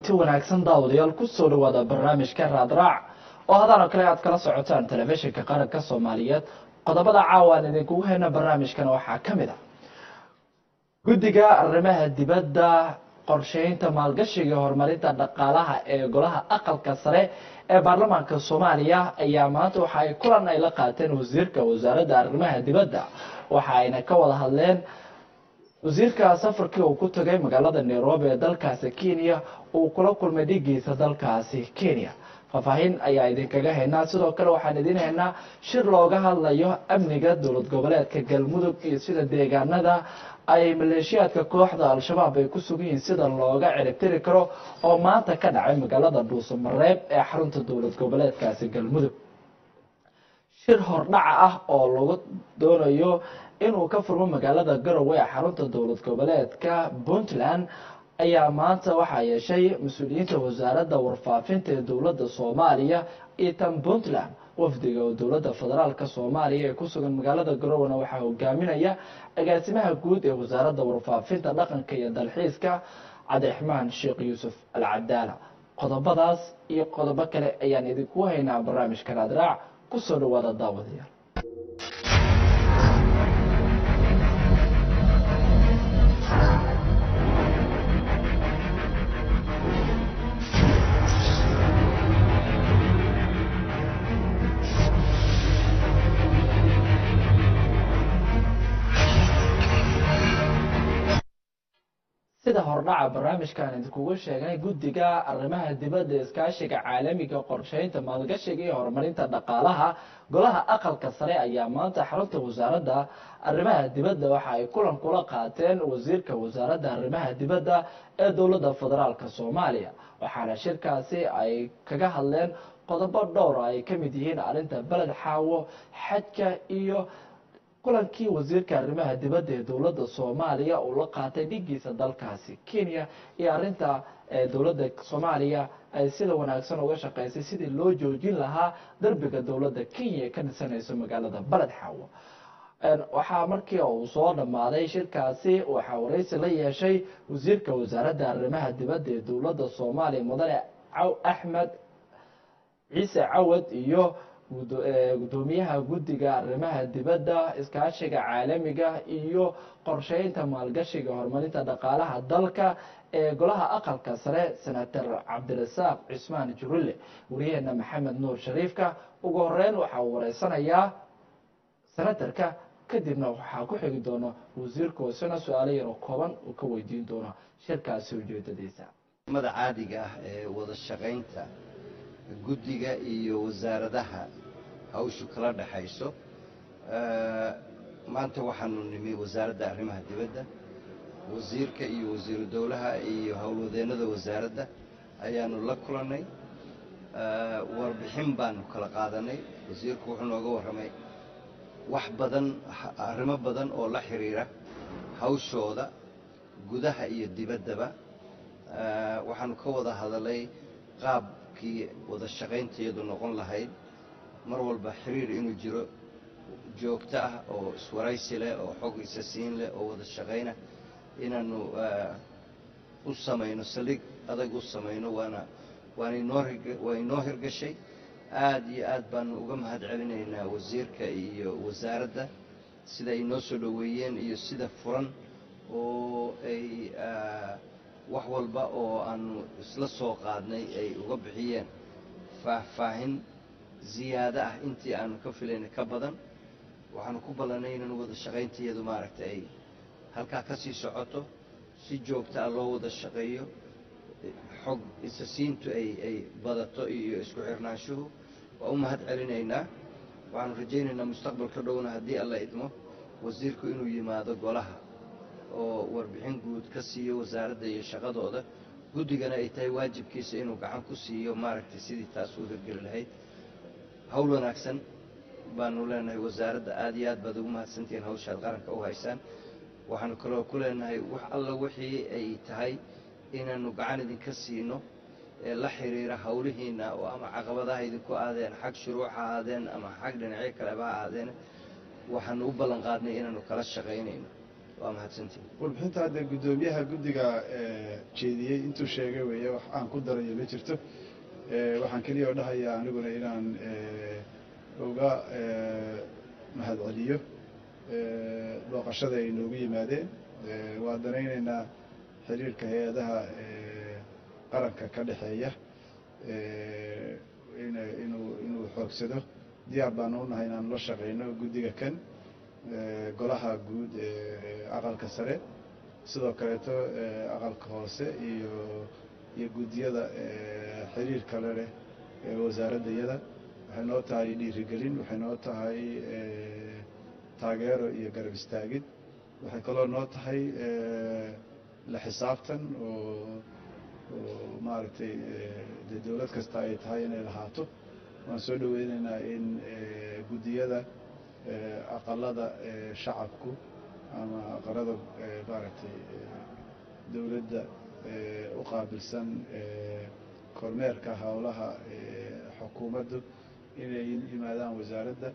kulanti wanaagsan daawadayaal ku soo dhawaada barnaamijka raadraac oo hadaan kale aad kala socotaan telefishinka qaranka Soomaaliyeed qodobada caawan idinku hayna barnaamijkan waxaa kamid ah guddiga arrimaha dibadda qorsheynta maalgashiga horumarinta dhaqaalaha ee golaha aqalka sare ee baarlamaanka Soomaaliya ayaa maanta waxa ay kulan ay la qaateen wasiirka wasaaradda arrimaha dibadda waxa ayna ka wada hadleen wasiirka safarkii uu ku tagay magaalada Nairobi ee dalkaasi Kenya uu kula kulmay dhigiisa dalkaasi Kenya faafahin ayaa idinkaga haynaa sidoo kale waxaan idin haynaa shir looga hadlayo amniga dowlad goboleedka Galmudug iyo sida deegaanada ay maleeshiyaadka kooxda al-shabaab ay ku sugan yihiin sida looga ciribtiri karo oo maanta ka dhacay magaalada Dhuusamareeb ee xarunta dowlad goboleedkaasi Galmudug shir hordhac ah oo lagu doonayo inuu ka furmo magaalada Garowe ee xarunta dowlad goboleedka Puntland ayaa maanta waxa yeeshay mas'uuliyiinta wasaaradda warfaafinta ee dowladda Soomaaliya iyo tan Puntland wafdiga dowladda federaalka Soomaaliya ee ku sugan magaalada Garowe waxa hogaaminaya agaasimaha guud ee wasaaradda warfaafinta dhaqanka iyo dalxiiska Cabdiraxmaan Sheekh Yuusuf Al-Cadaala qodobadaas iyo qodobo kale ayaan idinku haynaa barnaamijka raadraac ku soo dhawaada daawadayaal sida hordhaca barnaamijkan idinku sheegay guddiga arrimaha dibadda iskaashiga caalamiga qorsheynta maalgashiga iyo horumarinta dhaqaalaha golaha aqalka sare ayaa maanta xarunta wasaaradda arrimaha dibadda waxa ay kulan kula qaateen wasiirka wasaaradda arrimaha dibadda ee dowladda federaalka Soomaaliya waxaana shirkaasi ay kaga hadleen qodobo dhowr ay kamid yihiin arinta balad xaawo xadka iyo kulankii wasiirka arrimaha dibadda ee dowladda Soomaaliya oo la qaatay dhigiisa dalkaasi Kenya iyo arinta dowladda Soomaaliya ay sida wanaagsan uga shaqeysay sidii loo joojin lahaa darbiga dowladda Kenya ka dhisanayso magaalada Balad Xaawo waxaa markii uu soo dhamaaday shirkaasi waxa wareysi la yeeshay wasiirka wasaaradda arrimaha dibadda ee dowladda Soomaaliya mudane Axmed Ciise Cawad iyo gudoomiyaha guddiga arrimaha dibadda iskaashiga caalamiga iyo qorsheynta maalgashiga horumarinta dhaqaalaha dalka ee golaha aqalka sare senator Cabdirasaaq Cismaan Jurulle wariyaheena Maxamed Nuur Shariifka ugu horeyn waxa uu wareysanayaa senatorka kadibna waxa ku xigi doona wasiirka oo su'aalo yar oo kooban uu ka weydiin doona shirkaasi ujeedadiisa madax caadiga ah ee wada shaqeynta guddiga iyo wasaaradaha hawshu kala dhaxayso maanta waxaanu nimi wasaaradda arrimaha dibadda wasiirka iyo wasiiru dowlaha iyo howlwadeennada wasaaradda ayaanu la kulannay warbixin baanu kala qaadanay wasiirku wuxuu nooga warramay wax badan arrimo badan oo la xiriira hawshooda gudaha iyo dibaddaba waxaanu ka wada hadalay qaab wada shaqaynteedu noqon lahayd mar walba xiriir inuu jiro joogto ah oo iswaraysi leh oo xog isa siin leh oo wada shaqayna inaanu u samayno saldhig adag u samayno waana inoo hirgashay aad iyo aad baanu uga mahad celinaynaa wasiirka iyo wasaaradda sida ay noo soo dhoweeyeen iyo sida furan oo ay wax walba oo aanu isla soo qaadnay ay uga bixiyeen faahfaahin ziyaado ah intii aanu ka filaynay ka badan waxaanu ku ballanay inaan wada shaqaynteedu maaragtay ay halkaa ka sii socoto si joogto ah loo wada shaqeeyo xog isa siintu ay badato iyo isku xirnaanshuhu waa u mahad celinaynaa waxaanu rajaynaynaa mustaqbalka dhowna haddii alla idmo wasiirku inuu yimaado golaha oo warbixin guud ka siiyo wasaaradda iyo shaqadooda guddigana ay tahay waajibkiisa inuu gacan ku siiyo maaragtay sidii taas u hirgeli lahayd hawl wanaagsan baanu leenahay wasaaradda aad iyo aad baad ugu mahadsantihiin hawshaad qaranka u haysaan waxaanu kaloo ku leenahay wax alla wixii ay tahay inaanu gacan idinka siino ee la xiriira hawlihiina oo ama caqabadaha idinku aadeen xag shuruuc ha aadeen ama xag dhinacyo kaleba ha aadeen waxaanu u ballan qaadnay inaanu kala shaqaynayno waa mahadsantiin. warbixinta hadda guddoomiyaha guddiga jeediyey intuu sheegay weeye wax aan ku darayo ma jirto. waxaan keliya oo dhahayaa aniguna inaan uga mahadceliyo booqashada ay noogu yimaadeen. waa danaynaynaa xiriirka hay-adaha qaranka ka dhexeeya inuu xoogsado. diyaar baanu u nahay inaan la shaqayno guddiga kan golaha guud aqalka sare, sidoo kaleeto aqalka hoose iyo guddiyada xiriirka le leh wasaaraddayada. waxay noo tahay dhiirigelin, waxay noo tahay taageero iyo garab istaagid. waxay kaloo noo tahay la xisaabtan oo maaragtay dee dowlad kasta ay tahay inay lahaato. waan soo dhaweynaynaa in guddiyada aqalada shacabku ama aqalada maaragtay dowladda u qaabilsan kormeerka howlaha xukuumaddu inay yimaadaan wasaaradda,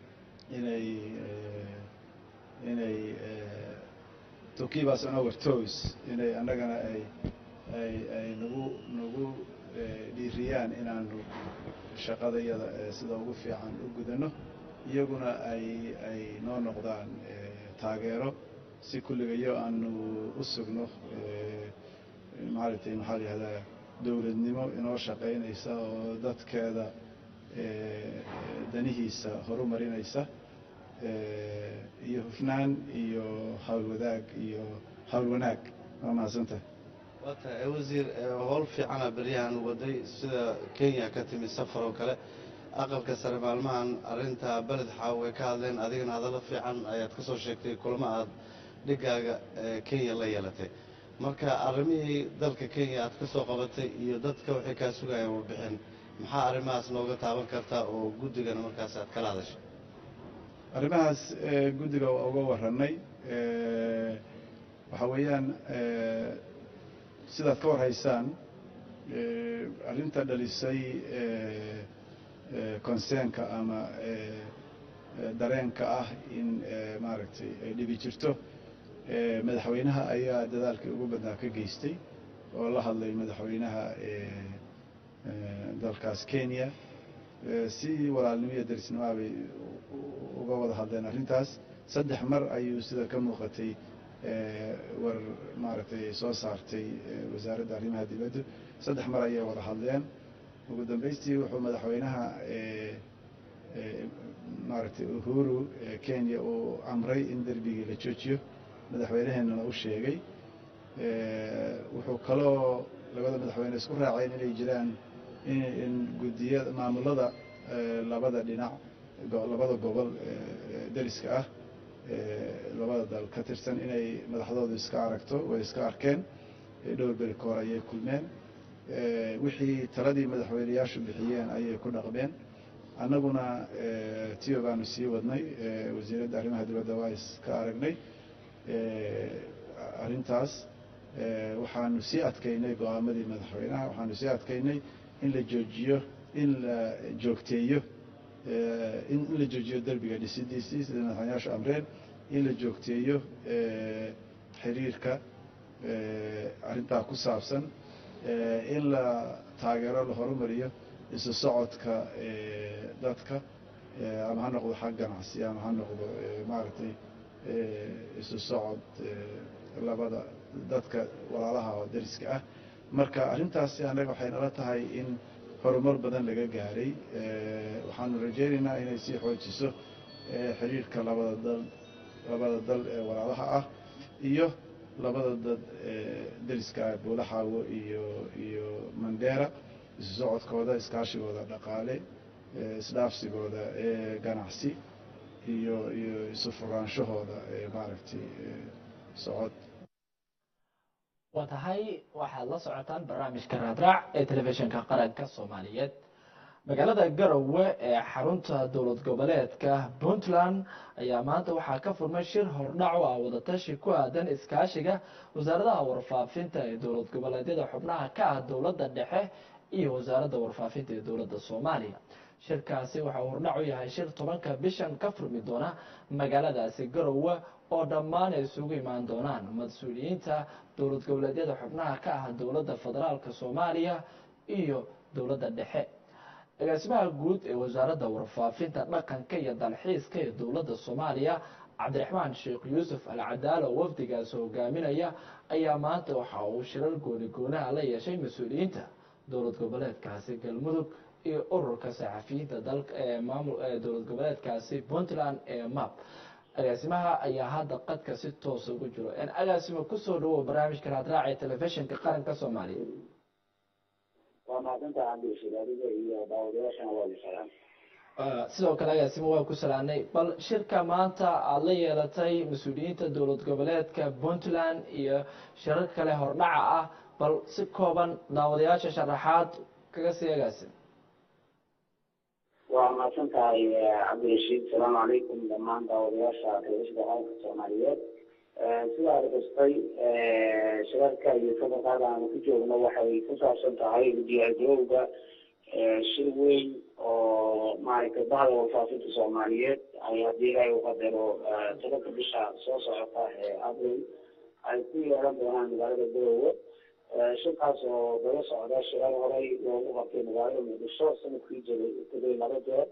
inay to keep us on our toes, inay annagana ay nagu dhiiriyaan inaanu shaqadayada sida ugu fiican u gudano, iyaguna ay noo noqdaan taageero si kulligayo aanu u sugno maaragtay maxaa la yihahdaa dowladnimo inoo shaqaynaysa oo dadkeeda danihiisa horumarinaysa iyo hufnaan iyo hawlwadaag iyo hawlwanaag. waa mahadsantahay. waata wasiir howl fiicana beryahan waday sida Kenya ka timi safar oo kale aqalka sare maalmahan arrinta balad xaaw way ka hadleen, adigana hadallo fiican ayaad ka soo sheegtay kulamo aad dhigaaga Kenya la yeelatay. marka arrimihii dalka Kenya aad ka soo qabatay iyo dadka waxay ka sugayaan warbixin, maxaa arrimahaas nooga taaban kartaa oo guddigana markaas aad kala hadashay? arrimahaas guddiga waa uga warranay. waxa weeyaan sidaad ka warhaysaan arrinta dhalisay concernka ama dareenka ah in maaragtay ay dhibi jirto. madaxweynaha ayaa dadaalkii ugu badnaa ka geystay oo la hadlay madaxweynaha dalkaas Kenya. si walaalnimo iyo darisnimo bay uga wada hadleen arrintaas. 3 mar ayuu sida ka muuqatay war maaragtay soo saartay wasaaradda arrimaha dibadda. 3 mar ayay wada hadleen. ugu dambeystii wuxuu madaxweynaha maaragtay Uhuru Kenya uu amray in derbigii la joojiyo, madaxweynaheenana u sheegay. wuxuu kaloo labada madaxweyne isku raaceen inay jiraan in guddiyada maamulada labada dhinac labada gobol dariska ah labada dal ka tirsan inay madaxdoodu iska aragto. way iska arkeen dhowr beri ka hor ayay kulmeen. wixii taladii madaxweyneyaashu bixiyeen ayay ku dhaqmeen. annaguna tiyo baanu sii wadnay. wasiiradda arrimaha dibadda waa iska aragnay arrintaas. waxaanu sii adkaynay go'aamadii madaxweynaha. waxaanu sii adkaynay in la joojiyo in la joojiyo derbiga dhisidiisii sida madaxweynayaashu amreen, in la joogteeyo xiriirka arrintaa ku saabsan, in la taageero la horumariyo isu socodka dadka, ama ha noqdo xag ganacsi ama ha noqdo maaragtay isu socod labada dadka walaalaha oo dariska ah. marka arrintaasi annaga waxay nala tahay in horumar badan laga gaaray. waxaanu rajaynaynaa inay sii xoojiso xiriirka labada dal ee walaalaha ah iyo labada dad dariska ah, Buulaxaawo iyo Mandera. isu socodkooda, iskaashigooda dhaqaale, isdhaafsigooda ganacsi iyo isu furaanshahooda maaragtay socod. waa tahay waxaad la socotaan barnaamijka raadraac ee telefishinka qaranka Soomaaliyeed. magaalada Garowe ee xarunta dowlad goboleedka Puntland ayaa maanta waxaa ka furmay shir hordhac oo wadatashi ku aadan iskaashiga wasaaradaha warfaafinta ee dowlad goboleedyada xubnaha ka ah dowladda dhexe iyo wasaaradda warfaafinta ee dowladda Soomaaliya. shirkaasi waxa uu hordhac u yahay shir 10ka bishan ka furmi doona magaaladaasi Garowe oo dhammaan ay isugu imaan doonaan mas-uuliyiinta dowlad goboleedyada xubnaha ka ah dowladda federaalka soomaaliya iyo dowladda dhexe. agaasimaha guud ee wasaaradda warfaafinta dhaqanka iyo dalxiiska ee dowladda soomaaliya cabdiraxmaan sheekh yuusuf alcadaalo oo wafdigaasi hogaaminaya ayaa maanta waxa uu shirar gooni-goonaha la yeeshay mas-uuliyiinta dowlad goboleedkaasi galmudug iyo ururka saxafiyiinta dalka ee dowlad goboleedkaasi puntland ee map. agaasimaha ayaa hadda qadka si toos ugu jiro. agaasimo kusoo dhawow barnaamijka raadraac ee telefishinka qaranka soomaaliya. sidoo kale agaasimo waa ku salaanay. bal shirka maanta aada la yeelatay mas-uuliyiinta dowlad goboleedka puntland iyo shirar kale hordhaca ah, bal si kooban daawadayaasha sharaxaad kaga sii agaasim. waa mahadsan tahay cabdirashiid. asalaamu calaykum dhammaan daawadayaasha telefishinka qaranka soomaaliyeed. sida aada xustay shirarka iyo safarkaada aanu ku joogno waxay ku saabsan tahay diyaargarowga shir weyn oo maaragtay bahda warfaafinta soomaaliyeed ay haddii ilaahay u qadaro tobanka bisha soo socota ee abril ay ku yeelan doonaan magaalada garowe. shirkaas oo daba socda shirar horey loogu qabtay magaalada muqdisho sanadkii tegay 2 jeer.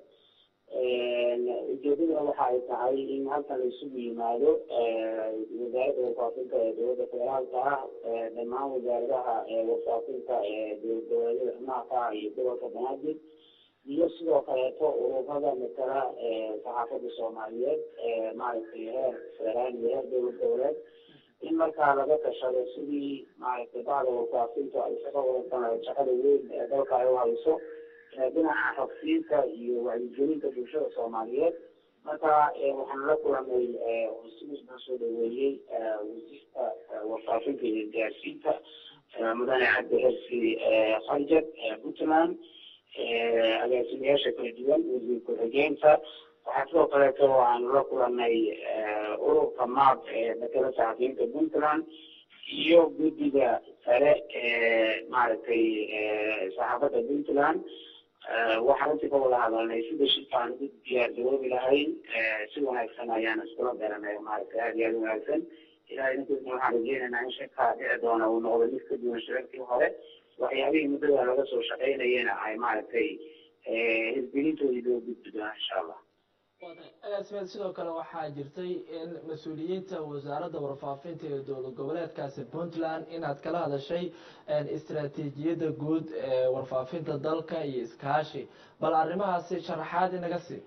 ujeedaduna waxa ay tahay in halkan la isugu yimaado wasaaradda warfaafinta ee dowladda federaalka ah, dhammaan wasaaradaha warfaafinta ee dowlad goboleedyada xubnaha ka ah iyo gobolka banaadir, iyo sidoo kaleeto ururada matala saxaafadda soomaaliyeed maaragtay heer federaal iyo heer dowlad goboleed, in markaa laga tashado sidii maaragtay bahda warfaafinta ay isaga wadankan shaqada weyn ee dalka ay u hayso dhinaca xogsiinta iyo wacyigelinta bulshada soomaaliyeed. marka waxaan la kulanay sidii loo soo dhaweeyey wasiirka warfaafinta iyo gaarsiinta mudane cabdi xirsi kharjad puntland, agaasimayaasha kala duwan, wasiir ku-xigeenka. waxaa sidoo kaleeto aan la kulanay ururka map ee matala saxafiyiinta puntland iyo guddiga sare maaragtay saxaafadda puntland. waxaan runtii ka wada hadalnay sida shirkaan u diyaargaroobi lahayn. si wanaagsan ayaan iskula garanay, maaragtay aada iyo aada wanaagsan. ilaahay intiisna waxaan rajeynaynaa in shirka dhici doona uu noqdo mid ka duwan shirarkii hore. waxyaabihii muddada laga soo shaqaynayena ay maaragtay hirgelintoodii loo gudbi doonaa insha allah. agaasimeed sidoo kale waxaa jirtay in mas-uuliyiinta wasaaradda warfaafinta ee dowlad goboleedkaasi puntland inaad kala hadashay istaraatiijiyadda guud ee warfaafinta dalka iyo iskaashi, bal arrimahaasi sharaxaad inaga sii.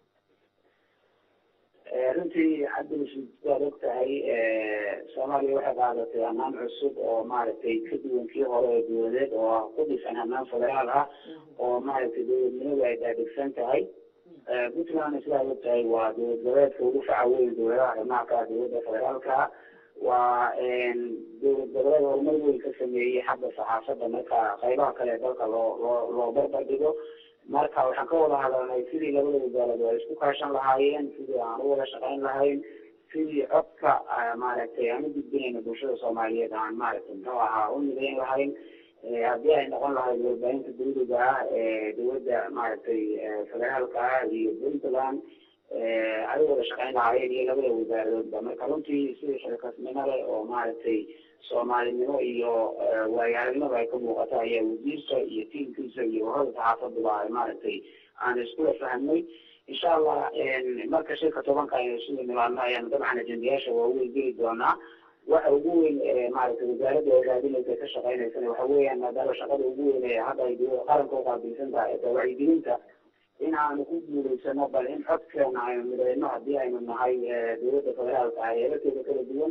runtii cabdirashiid waad og tahay soomaaliya waxay qaadatay hanaan cusub oo maaragtay ka duwan kii hore ee dowladeed oo ku dhisan hanaan federaal ah oo maaragtay dowladnimadu ay daadegsan tahay. puntland sidaa og tahay waa dowlad goboleedka ugu faca weyn dowladaha xubnaha ka ah dowladda federaalka. waa dowlad goboleed horumar weyn ka sameeyey xagga saxaafadda marka qaybaha kale ee dalka loo barbar dhigo. marka waxaan ka wada hadalnay sidii labada wasaarado ay isku kaashan lahaayeen, sidii aan u wada shaqayn lahayn, sidii codka maaragtay aan u gudbinayno bulshada soomaaliyeed aan maaragtay muxuu ahaa u midayn lahayn. haddii ay noqon lahayd warbaahinta dawliga ah ee dowladda maaragtay federaalka ah iyo puntland ay u wada shaqayn lahaayeen iyo labada wasaaradoodba. marka runtii sidii xilkasnimo leh oo maaragtay soomaalinimo iyo waayo aragnimada ay ka muuqato ayaa wasiirka iyo tiimkiisa iyo ururada saxaafaduba ay maaragtay aan iskula fahmnay. insha allah marka shirka tobanka aynu isugu nimaadno ayaan dabcan ajendayaasha waaweyn geli doonaa. waxa ugu weyn maaragtay wasaaradda hogaadinaysa ka shaqaynaysana waxa weeyaan maadaama shaqada ugu weyn ee hadda ay qaranka uqaabilsan tahay ee wacyigelinta in aanu ku guulaysano, bal in codkeena aynu midayno haddii aynu nahay dowladda federaalka ah heerarkeeda kala duwan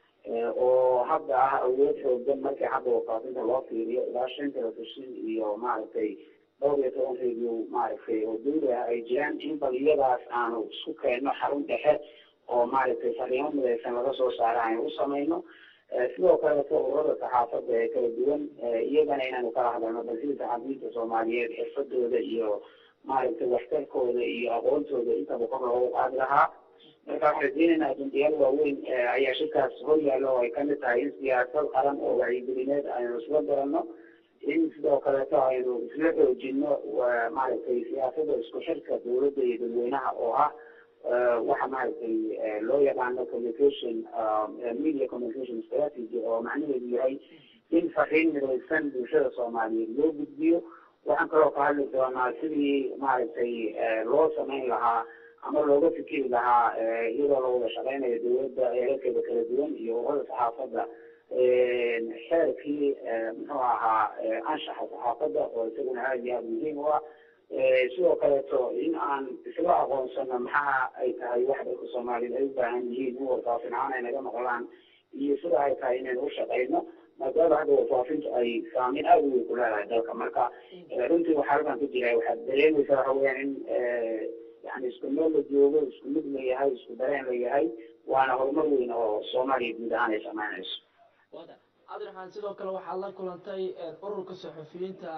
oo hadda ah awood xoogan markii xagga warfaafinta loo fiiriyo ilaa 5 telefishin iyo maaragtay 12 radio maaragtay oo dowli ah ay jiraan. in bal iyadaas aanu isku keenno xarun dhexe oo maaragtay fariimo midaysan laga soo saara aynu u samayno. sidoo kaleeto ururada saxaafadda ee kala duwan iyagana inaanu kala hadalno bal sida saxaafiyiinta soomaaliyeed xirfadooda iyo maaragtay waxtarkooda iyo aqoontooda intaba kor loogu qaadi lahaa. marka waxaan rajeynaynaa ajendayaal waaweyn ayaa shirkaas hor yaalla oo ay kamid tahay in siyaasad qaran oo wacyigelineed aynu isla garanno, in sidoo kaleeto aynu isla xoojino maaragtay siyaasadda isku xirka dowladda iyo dadweynaha oo ah waxa maaragtay loo yaqaano communication media communication strategy oo macnaheedu yahay in fariin midaysan bulshada soomaaliyeed loo gudbiyo. waxaan kaloo ka hadli doonaa sidii maaragtay loo samayn lahaa ama looga fikiri lahaa iyadoo la wada shaqeynayo dowladda heerarkeeda kala duwan iyo ururada saxaafadda xeerkii muxuu ahaa anshaxa saxaafadda oo isaguna aad iyo aada muhiim u ah. sidoo kaleeto in aan isla aqoonsano maxaa ay tahay wax dadka soomaaliyed ay u baahan yihiin in warfaafin ahaan ay naga maqlaan iyo sida ay tahay inaynu u shaqeyno maadaama hadda warfaafintu ay saameyn aada u weyn ku leedahay dalka. marka runtii waxaa halkan ku jira waxaad dareemaysaa waxa weyaan in yani isku meel la joogo, isku mid la yahay, isku dareen la yahay, waana horumar weyn oo soomaaliya guud ahaan ay samaynayso. cabdiraxmaan sidoo kale waxaad la kulantay ururka saxufiyiinta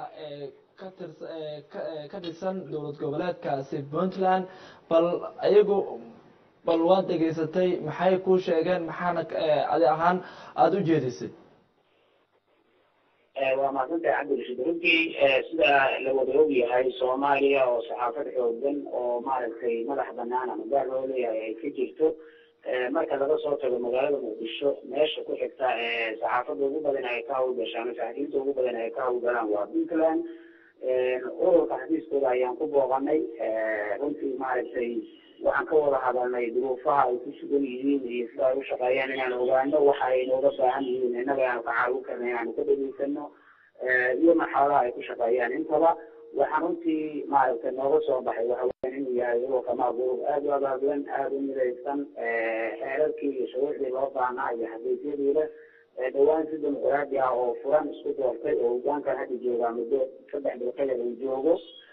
ka dhisan dowlad goboleedkaasi puntland, bal waad dhegaysatay, maxay kuu sheegeen, maxaana adi ahaan aada u jeedisay? waa mahadsantahay cabdirashiid. runtii sida la wada og yahay soomaaliya oo saxaafad xoogan oo maaragtay madax banaan ama gaar loo leeyahay ay ka jirto. marka laga soo tago magaalada muqdisho, meesha ku xigta saxaafadda ugu badan ay ka hawlgashaan, saxafiyiinta ugu badan ay ka hawlgalaan waa puntland. ururka xafiiskooda ayaan ku booqanay. runtii maaragtay waxaan ka wada hadalnay duruufaha ay ku sugan yihiin iyo sida ay u shaqeeyaan inaan ogaano waxa ay nooga baahan yihiin innaga aanu ka caawin karna inaanu ka dhageysano iyo marxaladaha ay ku shaqeeyaan intaba. waxaan runtii maaragtay nooga soo baxay waxa weyan inuu yahay ururka maagurub aada u abaabulan, aada u midaysan, xeerarkii iyo shuruucdii loo baahnaa iyo xafiisyadiida dhawaan si dimuqraadi ah oo furan isku doortay oo hogaankan hadda joogaa muddo 3 bil ka yar uu joogo.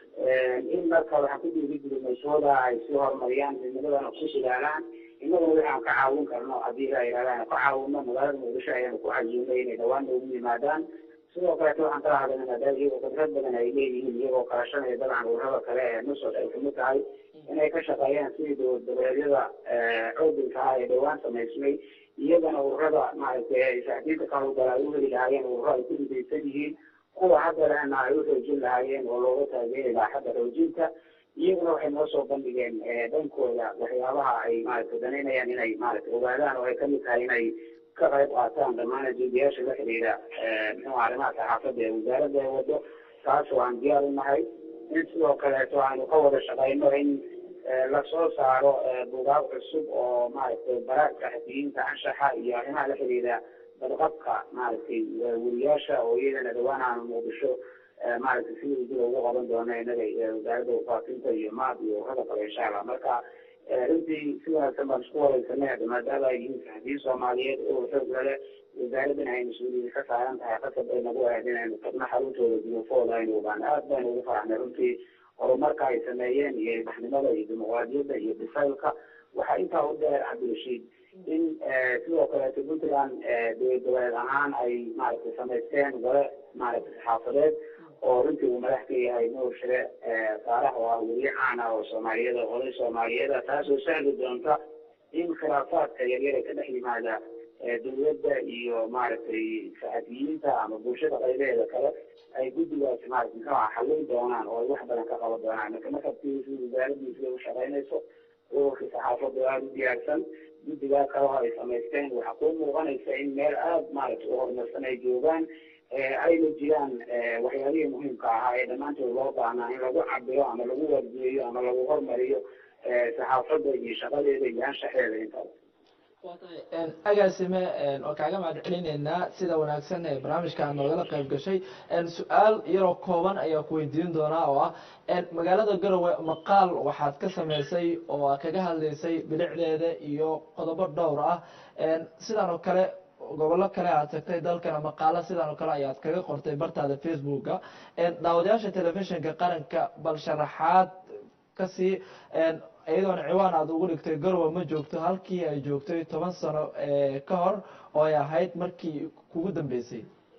in marka waxaan ku dhiirigelinay sooda ay sii horumariyaan midnimadana ku dadaalaan. innaguna waxaan ka caawin karno haddii la yidhahdaan ka caawino magaalada muqdisho ayaanu ku cajiinay inay dhawaan noogu yimaadaan. sidoo kaleeto waxaan kala hadalnay maadaama iyagoo khibrad badan ay leeyihiin, iyagoo kaashanaya dabcan ururada kale ee nusod ay kamid tahay, inay ka shaqeeyaan sidii dowladeedyada codinka ah ee dhawaan samaysmay iyagana ururada maaragtay saxafiyiinta ka hawlgala ay u heli lahaayeen ururo ay ku midaysan yihiin, kuwa hadda lehna ay u xoojin lahaayeen oo looga taageeri lahaa xagga xoojinta. iyaguna waxay noo soo bandhigeen dhankooda waxyaabaha ay maaragtay danaynayaan inay maaragtay ogaadaan oo ay kamid tahay inay ka qayb qaataan dhammaan ajendayaasha la xiriira muxuu arrimaha saxaafadda ee wasaaradda ee wado. taas waan diyaar u nahay. in sidoo kaleeto aanu ka wada shaqeyno in lasoo saaro buugaag cusub oo maaragtay baraarka saxafiyiinta anshaxa iyo arrimaha la xiriira badqabka maaragtay weriyaasha oo iyadana dhawaan aanu muqdisho maaragtay sidii dib ugu qaban doono innaga wasaaradda warfaafinta iyo maad iyo ururada kale insha allah. marka runtii si wanaagsan baan isku wareysanay hadda maadaama ay yihiin saxafiyiin soomaaliyeed oo xoog lale, wasaaraddan ay mas-uuliyad ka saaran tahay qasab ay nagu ahayd inaynu tagno xaruntooda duruufooda aynu ogaan. aad baynu ugu faraxnay runtii horumarka ay sameeyeen iyo ilbaxnimada iyo dimuqraadiyadda iyo bisaylka. waxaa intaa u dheer cabdirashiid in sidoo kaleeto puntland dowlad goboleed ahaan ay maaragtay samaysteen gole maaragtay saxaafadeed oo runtii uu madax ka yahay nuur shire faarax oo ah weriye caan ah oo soomaaliyada oday soomaaliyada, taasoo sahli doonta in khilaafaadka yaryar ee ka dhex yimaada dowladda iyo maaragtay saxafiyiinta ama bulshada qaybaheeda kale ay guddigaas maaragtay muxuu ah xallin doonaan oo ay wax badan ka qaban doonaan. marka wasaaraddiisa u shaqeynayso ururkii saxaafadda aada u diyaarsan, guddigaa kale oo ay samaysteen waxaa kuu muuqanaysa in meel aada maaragtay u horumarsan ay joogaan. ayna jiraan waxyaabihii muhiimka ahaa ee dhammaantood loo baahnaa in lagu cabiro ama lagu wardiyeeyo ama lagu hormariyo saxaafadda iyo shaqadeeda iyo anshaxeeda intaba. waa tahay agaasime oo kaaga mahadcelineynaa sida wanaagsan ee barnaamijka noogala qayb gashay. su-aal yaroo kooban ayaa ku weydiin doonaa oo ah magaalada garowe maqaal waxaad ka samaysay oo kaga hadlaysay bilicdeeda iyo qodobo dhowr ah. sidaan oo kale gobollo kale aad tagtay dalkana maqaalo sidaan oo kale ayaad kaga qortay bartaada facebooka. daawadayaasha telefishinka qaranka bal sharaxaad kasii iyadoona ciwaan aada ugu dhigtay garowe ma joogto halkii ay joogtay 10 sano ka hor oo ay ahayd markii kugu dambeysay.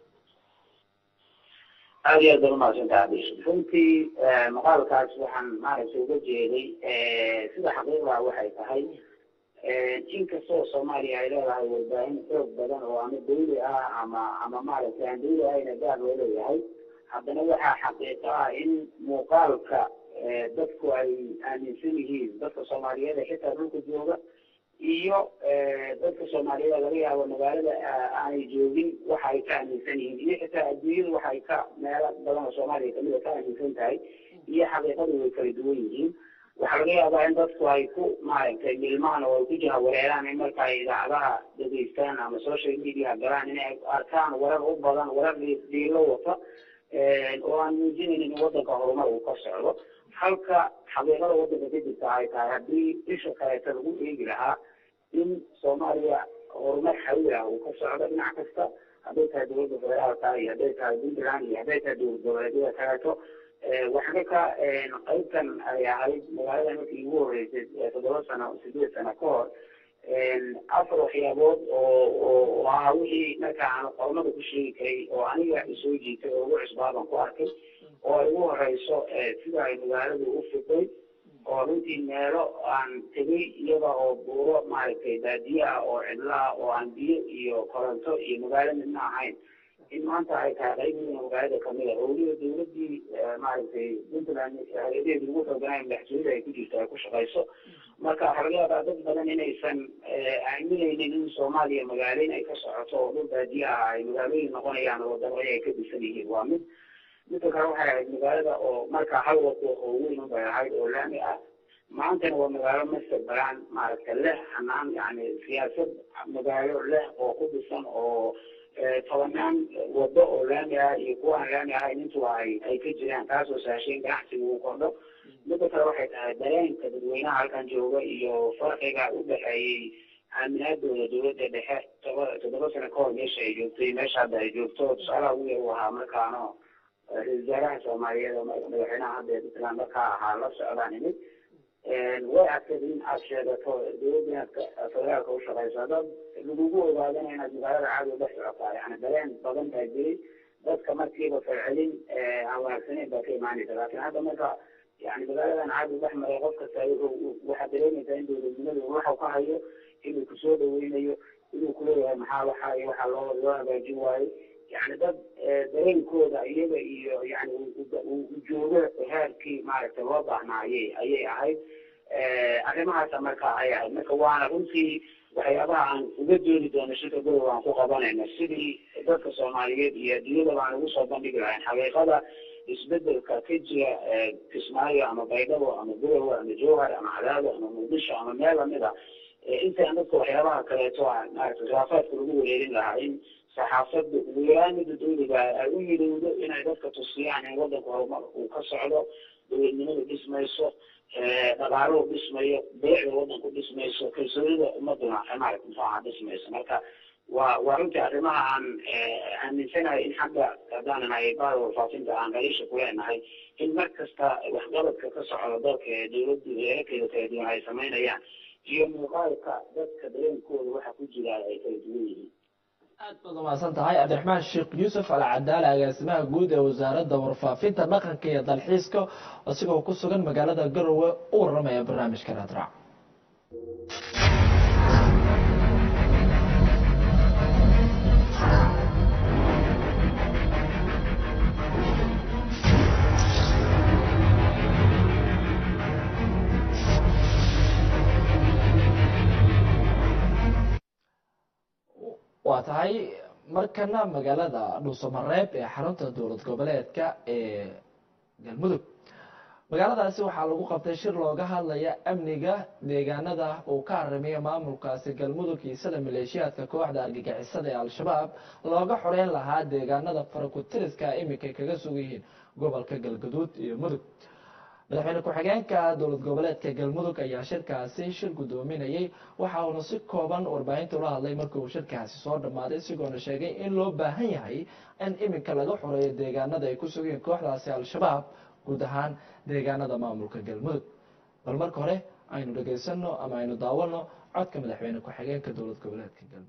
aada iyo aad baa umahadsantaha cabdirashiid. runtii maqaalkaas waxaan maaragtay uga jeeday sida xaqiiqdaa waxay tahay inkastoo soomaaliya ay leedahay warbaahin xoog badan oo ama dawli ah ama maaragtay aan dawli ahayna gaar loo leeyahay, haddana waxaa xaqiiqo ah in muuqaalka dadku ay aaminsan yihiin dadka soomaaliyeed ee xitaa dhulka jooga iyo dadka soomaaliyeed laga yaabo magaalada aanay joogin waxa ay ka aaminsan yihiin iyo xitaa adduunyadu waxa ay ka meelo badan oo soomaaliya kamida ka aaminsan tahay iyo xaqiiqadu way kala duwan yihiin waxaa laga yaabaa in dadku ay ku maaragtay milmaan oo ay ku jahawareeraan in marka ay idaacadaha dhegeystaan ama social media galaan inay arkaan warar u badan warar diilo wata oo aan muujinaynin in wadanka horumar uu ka socdo halka xaqiiqada wadanka ka jirta ay tahay haddii isha kaleeta lagu eegi lahaa in soomaaliya horumar xawli ah uu ka socdo dhinac kasta hadday tahay dowladda federaalka iyo hadday tahay puntland iyo hadday tahay dowlad goboleedyada kaleeto waxba ka qaybtan ay ahayd magaalada markii ugu horeysay 7 sano 8 sano ka hor afar waxyaabood oo ah wixii marka aan qormada ku sheegi karay oo aniga isoo jiitay oo ugu cusbaaban ku arkay oo ay ugu horeyso sida ay magaaladu u fiday oo runtii meelo aan tegay iyada oo buuro maaragtay baadiye ah oo cidlaha oo aan biyo iyo koronto iyo magaalo midna ahayn in maanta ay tahay qayb weyn oo magaalada kamid ah oo weliba dowladii maaragtay puntland hay-adeedii ugu xooganay madaxtooyada ay ku jirto ay ku shaqayso marka waxaa laga yaabaa dad badan inaysan aaminaynin in soomaaliya magaalo in ay ka socoto oo dhul baadiye ah ay magaalooyin noqonayaan oo wadamo ay ka dhisan yihiin waa midda kale waxay ahayd magaalada oo marka hal wado oo weyn unbay ahayd oo laami ah maantana waa magaalo master balaan maaragta leh hanaan yani siyaasad magaalo leh oo ku dhisan oo tobanaan wado oo laami ah iyo kuwa aan laami ahayn intuba ay ka jiraan taasoo sahashay ganacsiga uu kordho midda kale waxay tahay dareenka dadweynaha halkan jooga iyo farqiga u dhexeeyey aaminaadooda dowladda dhexe 7 sano ka hor meesha ay joogtay meesha hadda ay joogto tusaalaha ugu yar u ahaa markaano wasaaraha soomaaliyeed oo madaxweynaha hadda puntland markaa ahaa la socdaan imid way adkayd in aad sheegato dowladda inaad federaalka u shaqayso dad lagugu ogaadana inaad magaalada caadi uga socotaa yani dareen badan baa jiray dadka markiiba falcelin aan wanaagsaneyn baa ka imaanaysa laakiin hadda marka yani magaaladan caadi u dhex maray qof kasta waxaad dareemaysaa in dowladnimadu waxu ka hayo inuu kusoo dhaweynayo inuu kuleeyahay maxaa waxa iyo waxa loo hagaajin waayo يعني dad dareenkooda iyaga iyo yani joogo heerkii maaragtay loo baahnaayey ayay ahayd arrimahaasa marka ay ahayd marka waana runtii waxyaabaha aan uga dooni doono shirka guriga aan ku qabanayno sidii dadka soomaaliyeed iyo adduunyadaba aan ugu soo bandhigi lahayn xaqiiqada isbedelka ka jira kismaayo ama baydhabo ama gurowe ama jowhar ama cadaado ama muqdisho ama meel lamida intaan dadka waxyaabaha kaleeto maaragtay khilaafaadka lagu wareerin lahaa in saxaafadda wilaamida dowliga ay u yidhowdo inay dadka tusiyaan in wadanka horumar uu ka socdo dowladnimadu dhismayso dhaqaaluhu dhismayo beecda wadanku dhismayso kalsoonida ummaduna maaragta muxuaha dhismayso marka waa runtii arrimaha aan aaminsanahay in xagga haddaanan haybaada warfaafinta aan dhaliisha ku leenahay in mar kasta waxqabadka ka socdo dalka ee dowladdu heerarkeeda kala duwan ay samaynayaan iyo muuqaalka dadka dareenkooda waxa ku jira ay kala duwan yihiin aad baad umahadsan tahay cabdiraxmaan sheekh yuusuf alcadaale agaasimaha guud ee wasaaradda warfaafinta dhaqanka iyo dalxiiska isagoo ku sugan magaalada garowe u waramaya barnaamijka raadraac waa tahay markana magaalada dhuusamareeb ee xarunta dowlad goboleedka ee galmudug magaaladaasi waxaa lagu qabtay shir looga hadlaya amniga deegaanada uu ka haramiya maamulkaasi galmudug iyo sida maleeshiyaadka kooxda argagixisada ee al-shabaab looga xoreyn lahaa deegaanada farakutiriska imika kaga sugan yihiin gobolka galgaduud iyo mudug madaxweyne ku-xigeenka dowlad goboleedka galmudug ayaa shirkaasi shir gudoominayay waxa uuna si kooban warbaahinta ula hadlay markii uu shirkaasi soo dhammaaday isagoona sheegay in loo baahan yahay in iminka laga xoreeyo deegaanada ay ku sugayeen kooxdaasi al-shabaab guud ahaan deegaanada maamulka galmudug bal marka hore aynu dhegaysano ama aynu daawano codka madaxweyne ku-xigeenka dowlad goboleedka galmudug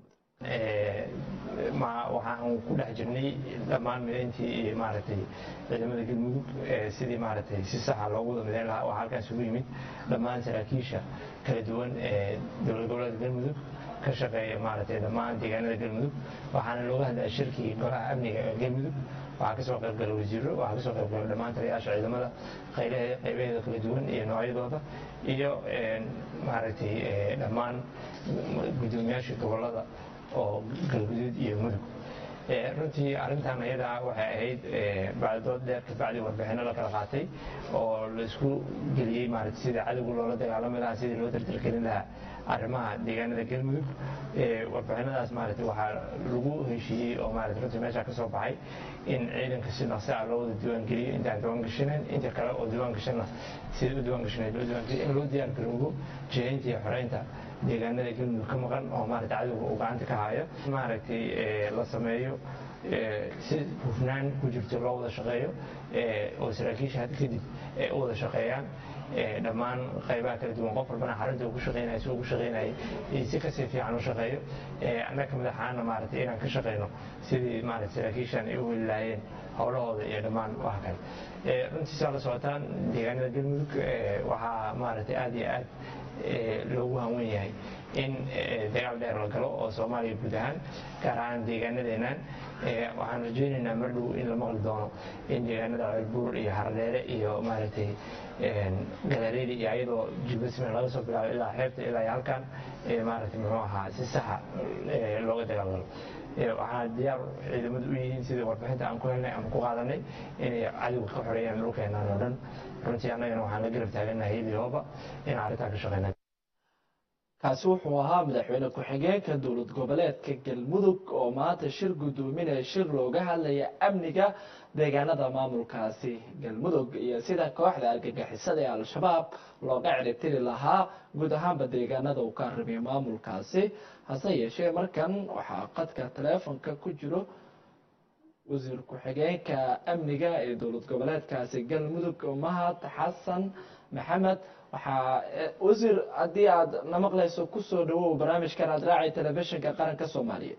waxaan ku dhex jirnay dhammaan midayntii maaragtay ciidamada galmudug sidii maaragtay si saxa loogu wada midayn lahaa waxaa halkaas ugu yimid dhammaan saraakiisha kala duwan ee dowlad goboleedka galmudug ka shaqeeya maaragtay dhammaan deegaanada galmudug waxaana looga hadlaya shirkii golaha amniga ee galmudug waxaa kasoo qayb gala wasiiro, waxaa kasoo qayb gala dhammaan taliyayaasha ciidamada qaybaheeda kala duwan iyo noocyadooda iyo maaragtay dhammaan guddoomiyaasha gobollada oo galguduud iyo mudug. runtii arrintan ayada waxay ahayd bacdood dheer kabacdi warbixino la kala qaatay oo la isku geliyey maaragtay sida cadowga loola dagaalami lahaa, sidii loo dardargelin lahaa arrimaha deegaanada galmudug. warbixinadaas maaragtay waxaa lagu heshiiyey oo maaragtay runtii meesha ka soo baxay in ciidanka si dhaqsi ah loo wada diiwaangeliyo intaan diiwaangashaneyn, inta kale oo diiwaangashanna sida u diiwaangashaneyd loo diiwaangeliyo, in loo diyaar garoobo jihaynta iyo xoreynta deegaanada galmudug ka maqan oo maaragtay cadowga uu gacanta ka hayo. maaragtay la sameeyo si hufnaan ku jirto loo wada shaqeeyo oo saraakiisha hadda kadib u wada shaqeeyaan dhammaan qaybaha kala duwan, qof walbana xarunta uu ku shaqeynaya si uu ku shaqeynayay si kasii fiican u shaqeeyo. annaga madaxaana maaragtay inaan ka shaqeyno sidii maaragtay saraakiishan ay u heli lahaayeen howlahooda iyo dhammaan wax kale. runtii saa la socotaan deegaanada galmudug waxaa maaragtay aad iyo aad loogu hanwen yahay in dagaal dheer la galo oo Soomaaliya guud ahaan gaar ahaan deegaanadeenan. waxaan rajaynaynaa mar dhow in la maqli doono in deegaanada Ceelbuur iyo Haradheere iyo maaragtay Galareeri iyo iyadoo Jubbaland laga soo bilaabo ilaa xeebta ilaa halkan maaragtay muxuu ahaa si saxa looga dagaalo. waxaan diyaar ciidamadu u yihiin sidii warbixinta aan ku helnay ama ku qaadanay inay cadowga ka xoreeyaan dhulkeenan oo dhan. runtii annagana waxaan la garab taaganahay hiliyoba in arrintaa ka shaqeynaa. kaasi wuxuu ahaa madaxweyne ku-xigeenka dowlad goboleedka galmudug oo maanta shir guddoominaya shir looga hadlaya amniga deegaanada maamulkaasi galmudug iyo sida kooxda argagixisada ee al-shabaab looga ciribtiri lahaa guud ahaanba deegaanada uu ka arrimiyo maamulkaasi. hase yeeshee markan waxaa qadka taleefonka ku jiro wasiir ku-xigeenka amniga ee dowlad goboleedkaasi galmudug mahad xasan maxamed. waxaa wasiir haddii aad na maqlayso kusoo dhawow barnaamijkan aad raacay telefishinka qaranka Soomaaliya.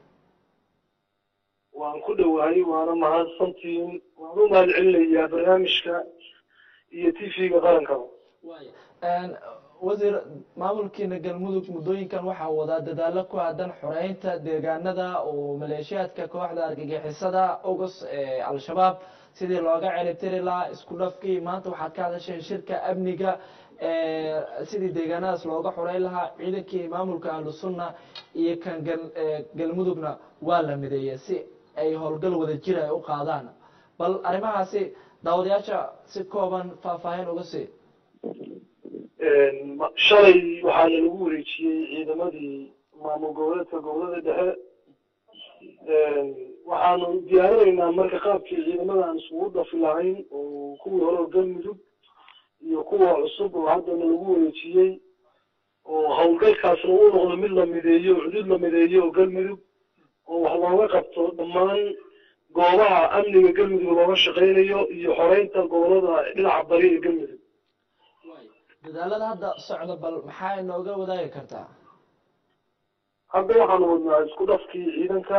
waan ku dhawahay waana mahadsantiin, waan u mahad celinayaa barnaamijka iyo TV-ga qarankaba. wasiir maamulkiina galmudug muddooyinkan waxaa wadaa dadaalo ku aadan xoreynta deegaanada oo maleeshiyaadka kooxda argagixisada ogos ee al-shabaab sidii looga ciribtiri lahaa isku dhafkii. maanta waxaad ka hadasheen shirka amniga sidii deegaanadaas looga xoreyn lahaa. ciidankii maamulka ahlu sunna iyo kan galmudugna waa la mideeyey si ay howlgal wada jir ay u qaadaan. bal arrimahaasi daawadayaasha si kooban faahfaahin uga sii. shalay waxaana lagu wareejiyey ciidamadii maamul goboleedka gobolada dhexe. waxaanu diyaarinaynaa marka qaabkii ciidamada aan isugu dhafi lahayn oo kuwii hore galmudug iyo kuwa cusub oo haddana lagu wareejiyey oo howlgalkaasna uu noqdo mid la mideeyo, cudud la mideeyo oo galmudug oo wax looga qabto dhammaan goobaha amniga galmudug looga shaqeynayo iyo xoreynta gobolada dhinaca bari ee galmudug. dadaalada hadda socda bal maxaa inooga wadaagi kartaa? hadda waxaanu wadnaa isku dhafkii ciidanka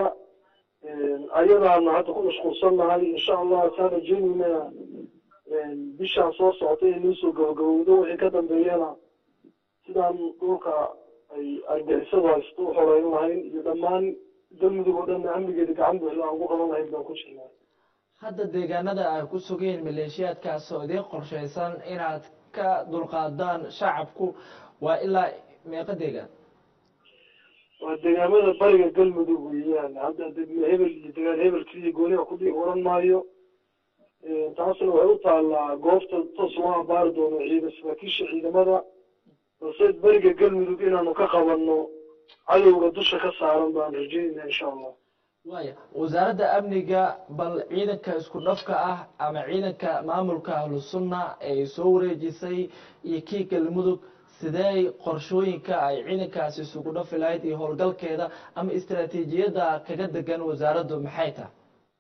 ayadaana hadda ku mashquulsannahay. insha allah saan rajeynayna bishaan soo socotay inay soo gabagabowdo. wixii ka dambeeyana sidaan dhulka ay argixisadu haysto u xoreyn lahayn iyo dhammaan galmudug oo dhan amnigeeda gacan buuxda aan ugu qaban lahayn baan ku jirnaa. hadda deegaanada ay ku sugeen maleeshiyaadkaas oo idiin qorshaysan inaad ka dulqaadaan shacabku waa ilaa meeqa deegaan? waa deegaamada bariga galmudug weeyaan. hadda degmo hebel iyo degaan hebel keliya gooniha ku oran maayo. taasna waxay u taallaa goobta toos loo abaari doono saraakiisha ciidamada. balse bariga galmudug inaanu ka qabanno cadowga dusha ka saaran baan rajeynayna insha allah. waaya wasaaradda amniga bal ciidanka isku dhafka ah ama ciidanka maamulka ahlu sunna ee soo wareejisay iyo kii galmudug sidee qorshooyinka ay ciidankaasi isugu dhafi lahayd iyo howlgalkeeda ama istaraatiijiyadda kaga degan wasaaraddu maxay tahay?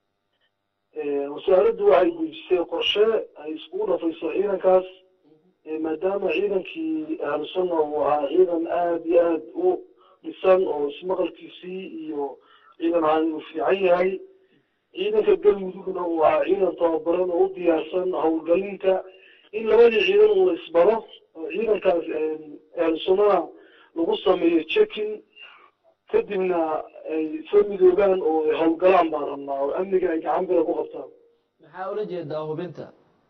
wasaaraddu waxay gujisay qorshe ay iskugu dhafayso ciidankaas maadaama ciidankii ahlu sunna uu ahaa ciidan aada iyo aada u dhisan oo ismaqalkiisii iyo ciidan ahaan uu fiican yahay. ciidanka galmudugna uu ahaa ciidan tababaran oo u diyaarsan howlgalinta. in labadii ciidan uu isbaro oo ciidankaas ahlu sunnana lagu sameeyo checking kadibna ay soo midoogaan oo ay howlgalaan baan rabnaa oo amniga ay gacan bira ku qabtaan. maxaa ula jeedaa hubinta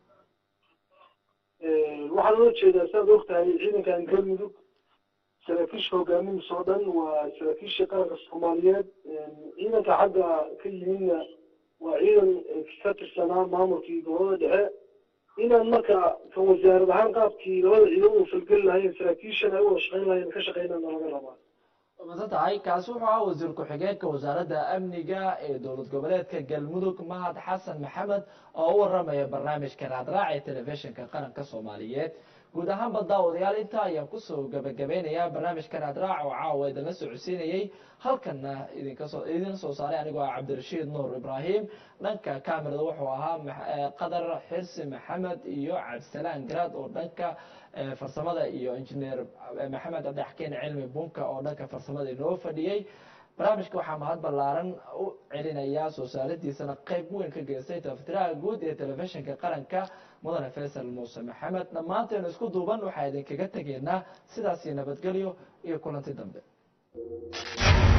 waxaan ula jeedaa saad ogtahay ciidankan galmudug saraakiisha hogaaminaysa oo dhan waa saraakiisha qaranka soomaaliyeed ciidanka xagga ka yimidna waa ciidan ka tirsanaa maamulkii gobolada dhexe inaan marka kan wasaarad ahaan qaabkii labada ciidan u falgeli lahayn saraakiishana ay u wada shaqayn lahayn ka shaqaynana laga rabaa masan tahay kaasi wuxuu ahaa wasiir ku-xigeenka wasaaradda amniga ee dowlad goboleedka galmudug mahad xasan maxamed oo u waramaya barnaamijka raadraac ee telefishinka qaranka soomaaliyeed guud ahaanba daawadayaal intaa ayaan kusoo gabagabeynayaa barnaamijka raadraac oo caawa idinla socodsiinayey halkana idin soo saaray anigoo ah cabdirashiid nuur ibraahim dhanka kamerada wuxuu ahaa qadar xirsi maxamed iyo cabdisalaan garaad oo dhanka farsamada iyo injineer maxamed cabdixakiin cilmi bunka oo dhanka farsamada inoo fadhiyey barnaamijka waxaa mahad ballaaran u celinayaa soo saaridiisana qayb weyn ka geystay tafatiraha guud ee telefishinka qaranka mudane faysal muuse maxamed dhammaanteenu isku duuban waxaa idinkaga tegaynaa sidaasii nabadgelyo iyo kulanti dambe